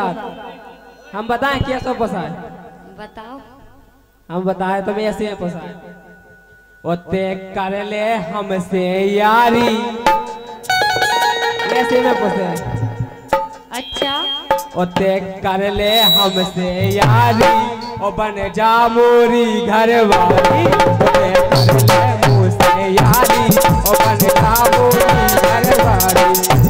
प्रसाद। हम बताएं कैसे पोसाए? बताओ। हम बताए तुम्हें ऐसे पोसाए। ओते कर ले हमसे यारी, ऐसे में पोसे। अच्छा। ओते कर ले हमसे यारी, ओ बन जा मोरी घरवाली। ओते कर ले मुझसे यारी, ओ बन जा मोरी घरवाली।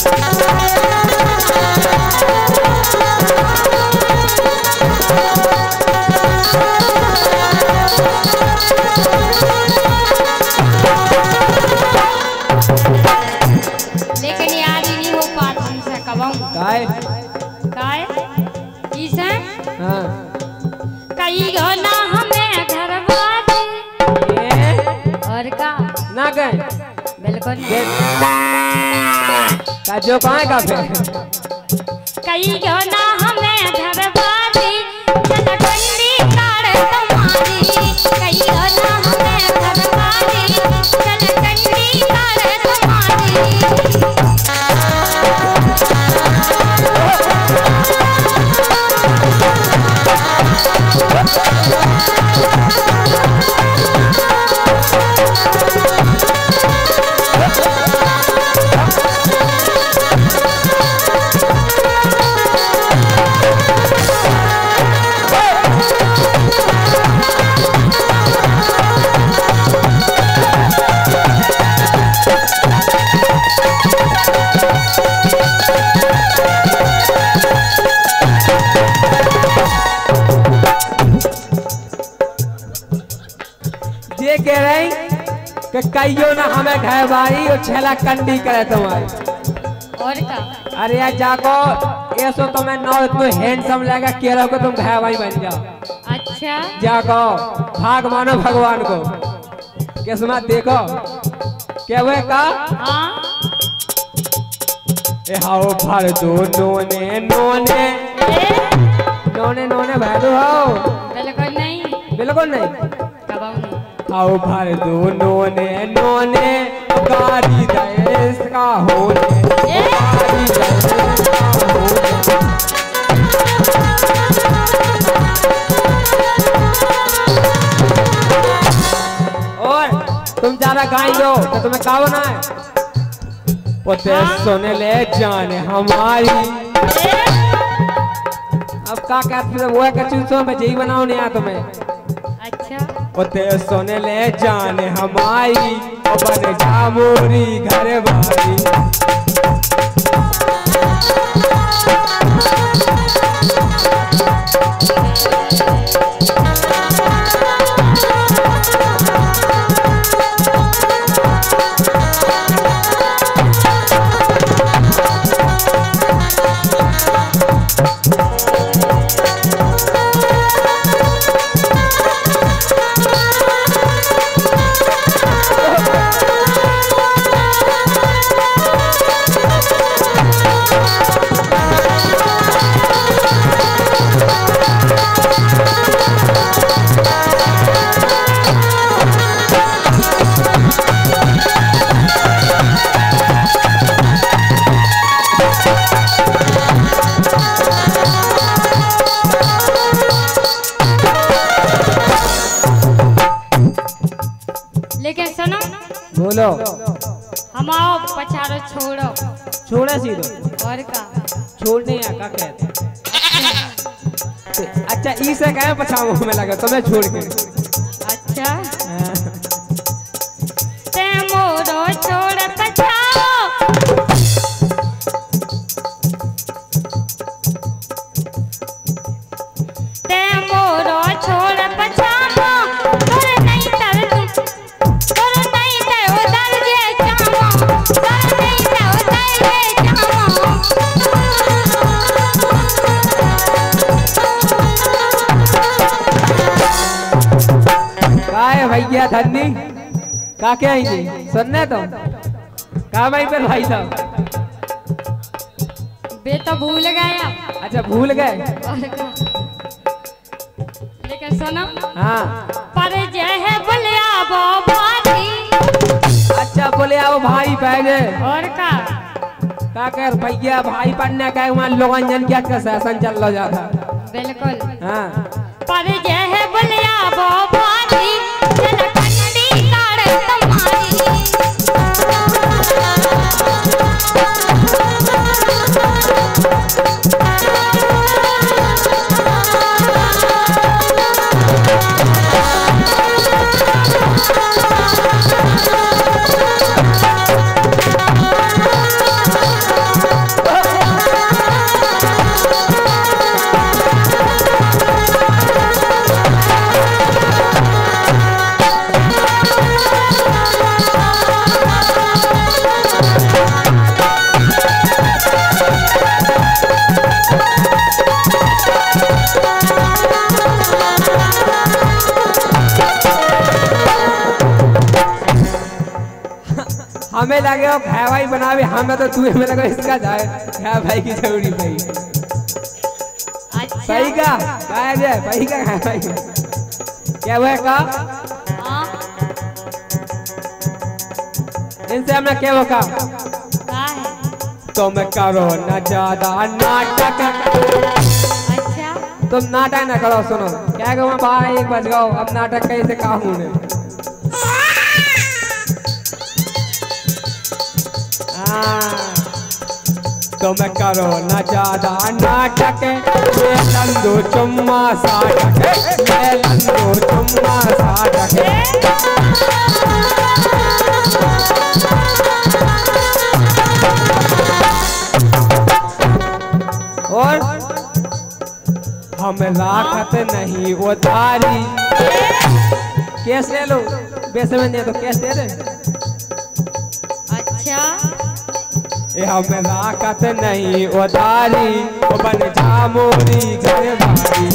लेकिन यारी नहीं हो पाता हमसे कबम। काय? काय? किसे? हाँ। कई हो ना हमें घरवाली। और का? ना गए। बिल्कुल। का जो कहाँ का फिर? कई हो ना हमें घरवाली, जलकंडी तारे तुम्हारी। कई हो ना हमें घरवाली, जलकंडी तारे तुम्हारी। ये कह रही कि कईयो ना हमें घर बारी और छेला कंडी करे तुम्हारी। और का? अरे यार जाको ऐसो तुम्हें नौ इतना हैंडसम लगा कह रहा हो कि तुम घर बारी बन जाओ। अच्छा। जाको भाग मानो भगवान को। किस्मत देखो क्या हुए का? हाँ। ए हाओ भर दो नोने नोने नोने नोने भर दो हाओ। बिल्कुल नहीं। बिल्कुल नहीं। कबम नहीं। हाओ भर दो नोने नोने, गाड़ी देश का होने, गाड़ी देश का होने। और तुम ज्यादा गाई लो तो तुम्हें का बना है? पोते सोने ले जाने हमारी। अब का कहते वो है कचू सो मैं यही बनाओ नहीं आ तुम्हें। अच्छा। ओते सोने ले जाने हमारी, ओ बन जा मोरी घरवाली। लेकिन सुनो। बोलो। हम आओ पछाड़ो छोड़ो। छोड़ा सीधो। और का? छोड़ने या का कहते? अच्छा ई से कहे पछाओ में लगा तुम्हें छोड़ के। अच्छा। ते मोरो छोड़ पछाओ, ते मोरो छोड़ पछाओ। कर नहीं तर तुम, कर नहीं ते उधर जे जाओ, कर नहीं ते उधर जे जाओ। काय भैया धन्नी का क्या है जी सुनने तो का भाई पर भाई साहब बे तो भूल गया। अच्छा भूल गए। और का? लेकिन सुनो। हाँ। पर जे है बुलिया वो भारी। अच्छा बोले आओ भाई पहले। और का? का कर भैया भाई पढ़ने का मान लोगन जन क्या का शासन चल रहा जाता। बिल्कुल हां पर ये है बलिया बाबाजी जन कंडी काढ़ तुम्हारी हमें लगे हो खाया भाई बनावे हमें तो तू हमें लगे इसका जाए खाया भाई की जरूरी भाई। अच्छा भाई का खाया जाए भाई का खाया भाई क्या हुआ का हां इनसे हमने क्या हुआ का है तुम करो न ज्यादा नाटक। अच्छा तुम नाटक ना करो सुनो क्या कहूँ भाई एक बज गओ अब नाटक कैसे कहूँ ने तुम करो न ज्यादा नाटक ये लंदो चुम्मा साटक ये लंदो चुम्मा साटक। और हम राखत नहीं उधारी कैश ले लो पैसे में नहीं तो कैश दे दे। अच्छा ये हम राखत नहीं उधारी बन जा मोरी घर बारी।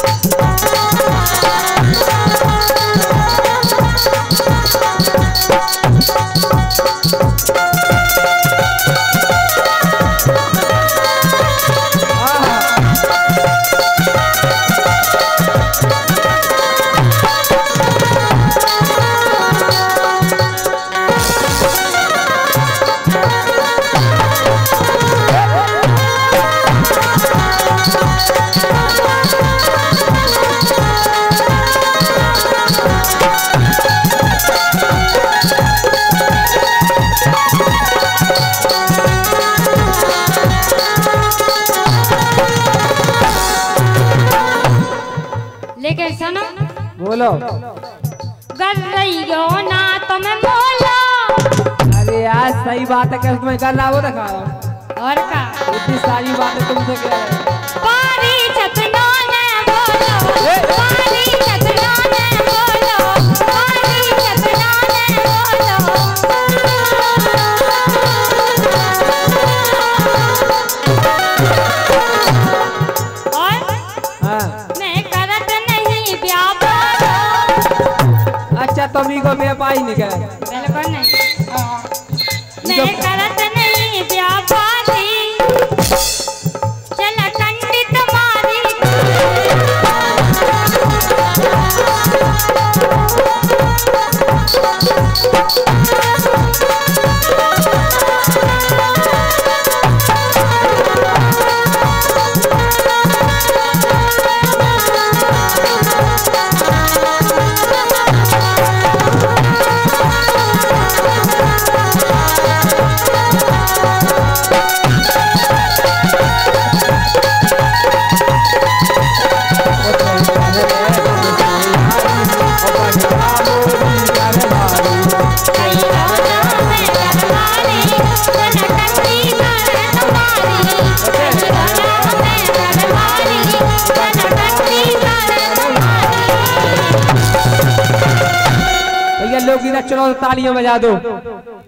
लेकिन सुनो बोलो कर रही हो ना तुम बोलो। अरे यार सही बात है क्या तुम्हें कर ला वो रखा और का इतनी सारी बातें तुमसे क्या है। पारी छतनो ने बोलो पारी छतनो ने बोलो पारी छतनो ने बोलो। और हाँ मैं करत नहीं व्यापार। अच्छा तुम ही को व्यापारी निकल बिल्कुल नहीं मैं करत नहीं व्यापारी चल कंडी तुम्हारी। भैया लोग इधर चलो तालियां बजा दो।